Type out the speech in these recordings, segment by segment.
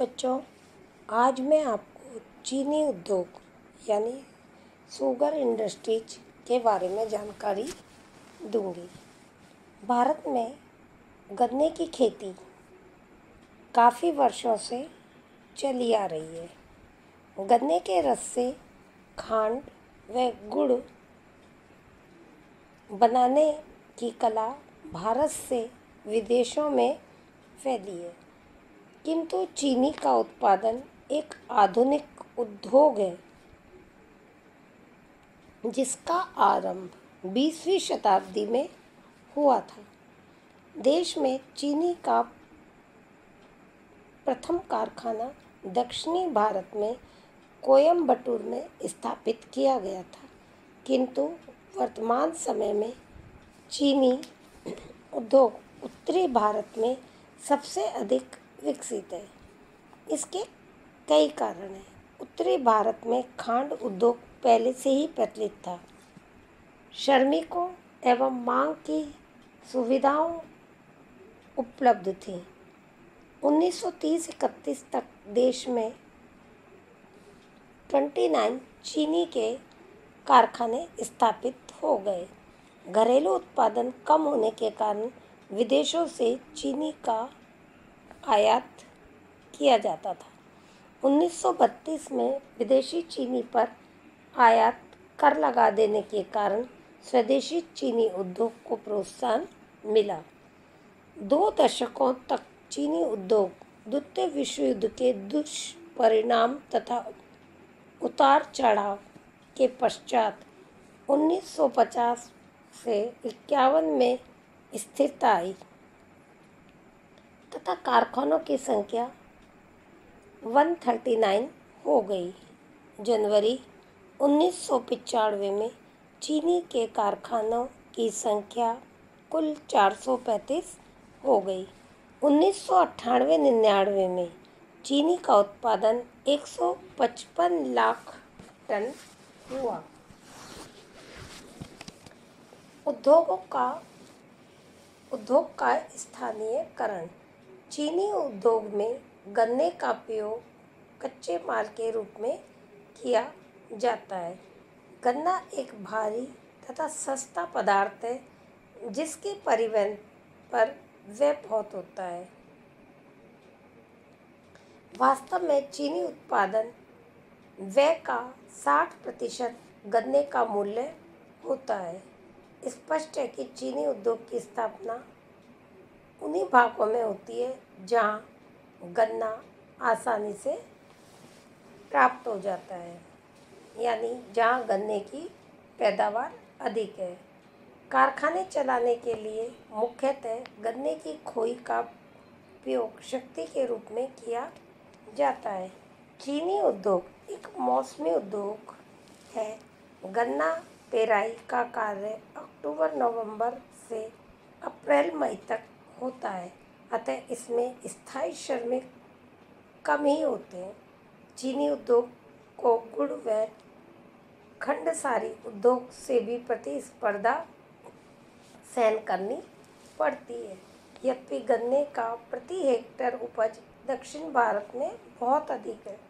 बच्चों, आज मैं आपको चीनी उद्योग यानी शुगर इंडस्ट्रीज के बारे में जानकारी दूंगी। भारत में गन्ने की खेती काफ़ी वर्षों से चली आ रही है। गन्ने के रस से खांड व गुड़ बनाने की कला भारत से विदेशों में फैली है, किंतु चीनी का उत्पादन एक आधुनिक उद्योग है जिसका आरंभ 20वीं शताब्दी में हुआ था। देश में चीनी का प्रथम कारखाना दक्षिणी भारत में कोयम्बटूर में स्थापित किया गया था, किंतु वर्तमान समय में चीनी उद्योग उत्तरी भारत में सबसे अधिक विकसित है। इसके कई कारण हैं। उत्तरी भारत में खांड उद्योग पहले से ही प्रचलित था। श्रमिकों एवं मांग की सुविधाओं उपलब्ध थी। 1930-31 तक देश में 29 चीनी के कारखाने स्थापित हो गए। घरेलू उत्पादन कम होने के कारण विदेशों से चीनी का आयात किया जाता था। 1932 में विदेशी चीनी पर आयात कर लगा देने के कारण स्वदेशी चीनी उद्योग को प्रोत्साहन मिला। 2 दशकों तक चीनी उद्योग द्वितीय विश्व युद्ध के दुष्परिणाम तथा उतार चढ़ाव के पश्चात 1950 से 51 में स्थिरता आई तथा कारखानों की संख्या 139 हो गई। जनवरी 1995 में चीनी के कारखानों की संख्या कुल 435 हो गई। 1998-99 में चीनी का उत्पादन 155 लाख टन हुआ। उद्योग का स्थानीयकरण। चीनी उद्योग में गन्ने का उपयोग कच्चे माल के रूप में किया जाता है। गन्ना एक भारी तथा सस्ता पदार्थ है जिसके परिवहन पर व्यय बहुत होता है। वास्तव में चीनी उत्पादन व्यय का 60% गन्ने का मूल्य होता है। स्पष्ट है कि चीनी उद्योग की स्थापना उन्हीं भागों में होती है जहाँ गन्ना आसानी से प्राप्त हो जाता है, यानी जहाँ गन्ने की पैदावार अधिक है। कारखाने चलाने के लिए मुख्यतः गन्ने की खोई का उपयोग शक्ति के रूप में किया जाता है। चीनी उद्योग एक मौसमी उद्योग है। गन्ना पेराई का कार्य अक्टूबर-नवंबर से अप्रैल-मई तक होता है, अतः इसमें स्थायी श्रमिक कम ही होते हैं। चीनी उद्योग को गुड़ व खंडसारी उद्योग से भी प्रतिस्पर्धा सहन करनी पड़ती है। यद्यपि गन्ने का प्रति हेक्टेयर उपज दक्षिण भारत में बहुत अधिक है।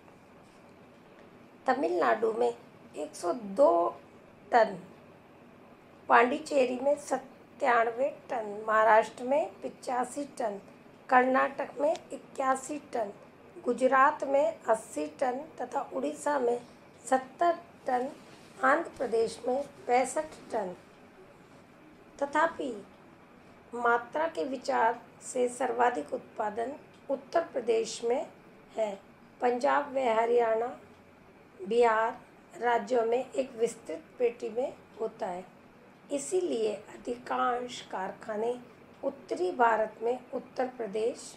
तमिलनाडु में 102 टन, पांडिचेरी में 97 टन, महाराष्ट्र में 85 टन, कर्नाटक में 81 टन, गुजरात में 80 टन तथा उड़ीसा में 70 टन, आंध्र प्रदेश में 65 टन। तथापि मात्रा के विचार से सर्वाधिक उत्पादन उत्तर प्रदेश में है। पंजाब व हरियाणा, बिहार राज्यों में एक विस्तृत पेटी में होता है। इसीलिए अधिकांश कारखाने उत्तरी भारत में उत्तर प्रदेश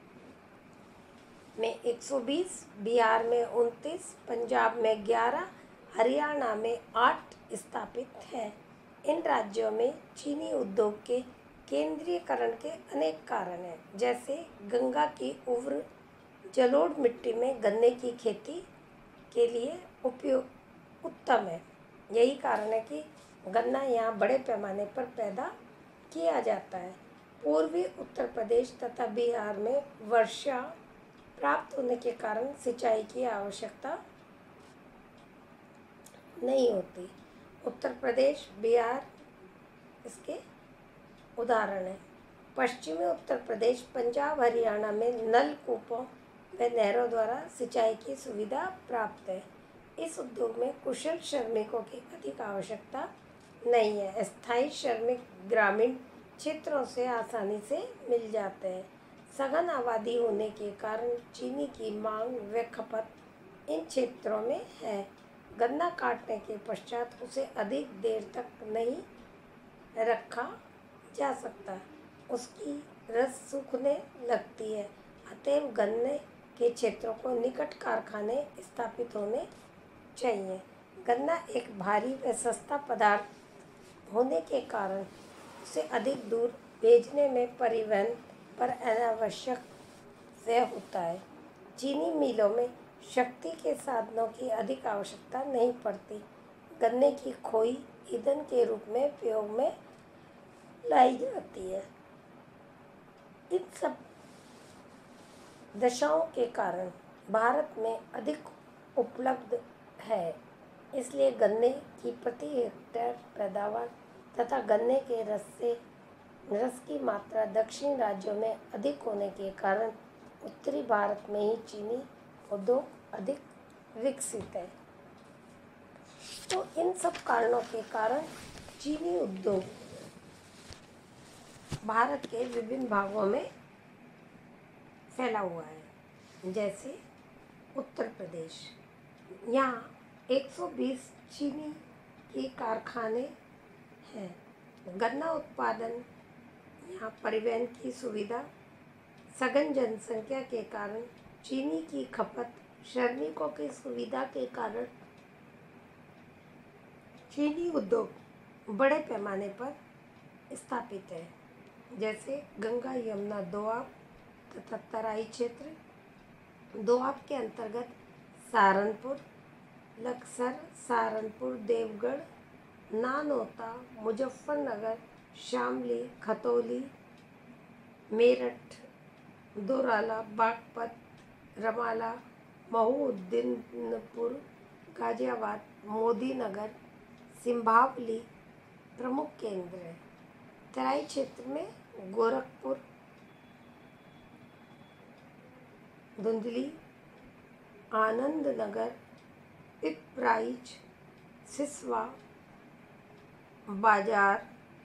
में 120, बिहार में 29, पंजाब में 11, हरियाणा में 8 स्थापित हैं। इन राज्यों में चीनी उद्योग के केंद्रीयकरण के अनेक कारण हैं, जैसे गंगा की उर्वर जलोढ़ मिट्टी में गन्ने की खेती के लिए उपयोग उत्तम है। यही कारण है कि गन्ना यहाँ बड़े पैमाने पर पैदा किया जाता है। पूर्वी उत्तर प्रदेश तथा बिहार में वर्षा प्राप्त होने के कारण सिंचाई की आवश्यकता नहीं होती। उत्तर प्रदेश, बिहार इसके उदाहरण है। पश्चिमी उत्तर प्रदेश, पंजाब, हरियाणा में नलकूपों व नहरों द्वारा सिंचाई की सुविधा प्राप्त है। इस उद्योग में कुशल श्रमिकों की अधिक आवश्यकता नहीं है। स्थायी श्रमिक ग्रामीण क्षेत्रों से आसानी से मिल जाते हैं। सघन आबादी होने के कारण चीनी की मांग व खपत इन क्षेत्रों में है। गन्ना काटने के पश्चात उसे अधिक देर तक नहीं रखा जा सकता, उसकी रस सूखने लगती है। अतएव गन्ने के क्षेत्रों को निकट कारखाने स्थापित होने चाहिए। गन्ना एक भारी व सस्ता पदार्थ होने के कारण उसे अधिक दूर भेजने में परिवहन पर अनावश्यक व्यय होता है। चीनी मिलों में शक्ति के साधनों की अधिक आवश्यकता नहीं पड़ती। गन्ने की खोई ईंधन के रूप में उपयोग में लाई जाती है। इन सब दशाओं के कारण भारत में अधिक उपलब्ध है, इसलिए गन्ने की प्रति हेक्टेयर पैदावार तथा गन्ने के रस की मात्रा दक्षिणी राज्यों में अधिक होने के कारण उत्तरी भारत में ही चीनी उद्योग अधिक विकसित है। तो इन सब कारणों के कारण चीनी उद्योग भारत के विभिन्न भागों में फैला हुआ है। जैसे उत्तर प्रदेश, यहाँ 120 चीनी के कारखाने हैं। गन्ना उत्पादन, यहाँ परिवहन की सुविधा, सघन जनसंख्या के कारण चीनी की खपत, श्रमिकों की सुविधा के कारण चीनी उद्योग बड़े पैमाने पर स्थापित है। जैसे गंगा यमुना दोआब तथा तराई क्षेत्र। दोआब के अंतर्गत सहारनपुर, लक्सर, सहारनपुर, देवगढ़, नानौता, मुजफ्फरनगर, शामली, खतौली, मेरठ, दोराला, बागपत, रमाला, महूउद्दीनपुर, गाजियाबाद, मोदीनगर, सिंभावली प्रमुख केंद्र है। तराई क्षेत्र में गोरखपुर, धुंधली, आनंदनगर, पिपराइच, सिसवा, बाजार,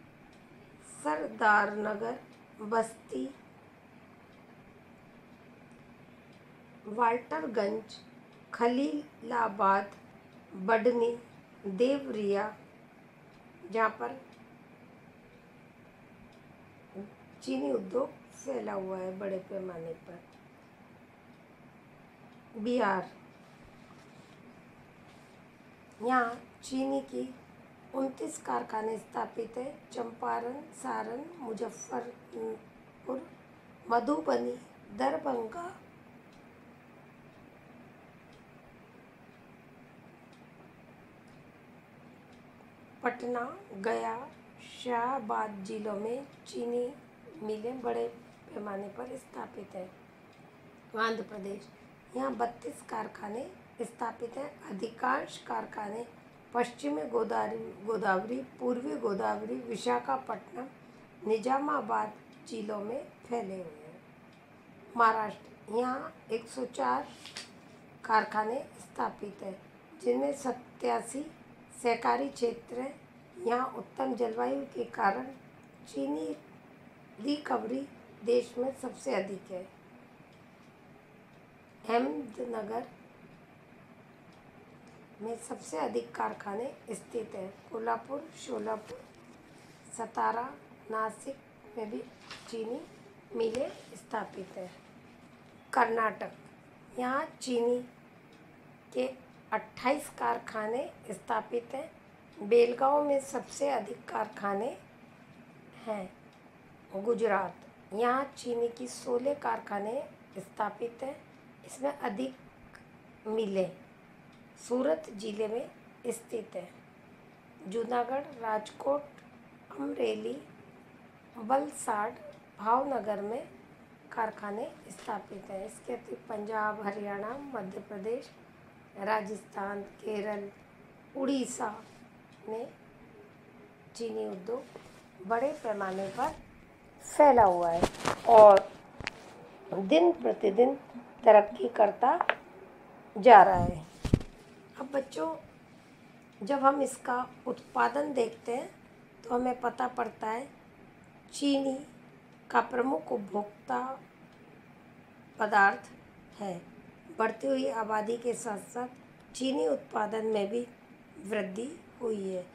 सरदारनगर, बस्ती, वाल्टरगंज, खलीलाबाद, बढ़नी, देवरिया, जहाँ पर चीनी उद्योग फैला हुआ है बड़े पैमाने पर। बिहार, यहाँ चीनी की 29 कारखाने स्थापित है। चंपारण, सारण, मुजफ्फरपुर, मधुबनी, दरभंगा, पटना, गया, शाहाबाद जिलों में चीनी मिलें बड़े पैमाने पर स्थापित हैं। आंध्र प्रदेश, यहाँ 32 कारखाने स्थापित हैं। अधिकांश कारखाने पश्चिमी गोदावरी, पूर्वी गोदावरी, विशाखापट्टनम, निजामाबाद जिलों में फैले हुए हैं। महाराष्ट्र, यहाँ 104 कारखाने स्थापित हैं, जिनमें 87 सहकारी क्षेत्र हैं। यहाँ उत्तम जलवायु के कारण चीनी रिकवरी देश में सबसे अधिक है। अहमदनगर में सबसे अधिक कारखाने स्थित हैं। कोल्हापुर, शोलापुर, सतारा, नासिक में भी चीनी मिलें स्थापित हैं। कर्नाटक, यहाँ चीनी के 28 कारखाने स्थापित हैं। बेलगांव में सबसे अधिक कारखाने हैं। गुजरात, यहाँ चीनी की 16 कारखाने स्थापित हैं। इसमें अधिक मिलें सूरत जिले में स्थित है। जूनागढ़, राजकोट, अमरेली, वलसाड, भावनगर में कारखाने स्थापित हैं। इसके अतिरिक्त पंजाब, हरियाणा, मध्य प्रदेश, राजस्थान, केरल, उड़ीसा में चीनी उद्योग बड़े पैमाने पर फैला हुआ है और दिन प्रतिदिन तरक्की करता जा रहा है। अब बच्चों, जब हम इसका उत्पादन देखते हैं तो हमें पता पड़ता है चीनी का प्रमुख उपभोक्ता पदार्थ है। बढ़ती हुई आबादी के साथ साथ चीनी उत्पादन में भी वृद्धि हुई है।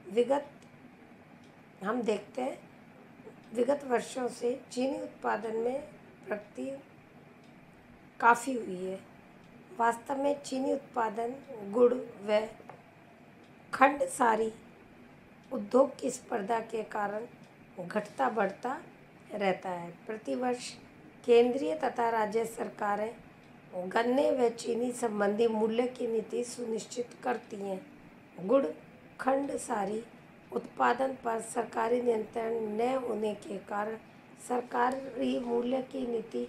हम देखते हैं विगत वर्षों से चीनी उत्पादन में प्रगति काफ़ी हुई है। वास्तव में चीनी उत्पादन गुड़ व खंडसारी उद्योग की स्पर्धा के कारण घटता बढ़ता रहता है। प्रतिवर्ष केंद्रीय तथा राज्य सरकारें गन्ने व चीनी संबंधी मूल्य की नीति सुनिश्चित करती हैं। गुड़ खंडसारी उत्पादन पर सरकारी नियंत्रण न होने के कारण सरकारी मूल्य की नीति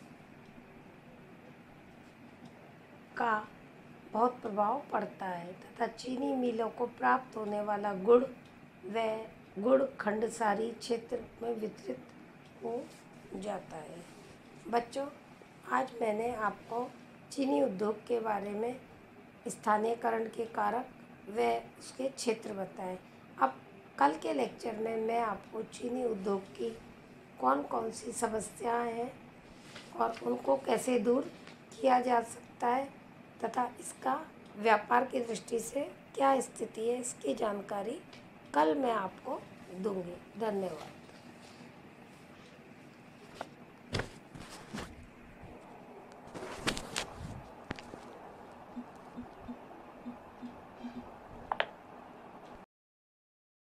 का बहुत प्रभाव पड़ता है तथा चीनी मिलों को प्राप्त होने वाला गुड़ व गुड़ खंडसारी क्षेत्र में वितरित हो जाता है। बच्चों, आज मैंने आपको चीनी उद्योग के बारे में स्थानीयकरण के कारक व उसके क्षेत्र बताए। अब कल के लेक्चर में मैं आपको चीनी उद्योग की कौन कौन सी समस्याएं हैं और उनको कैसे दूर किया जा सकता है तथा इसका व्यापार की दृष्टि से क्या स्थिति है, इसकी जानकारी कल मैं आपको दूंगी। धन्यवाद।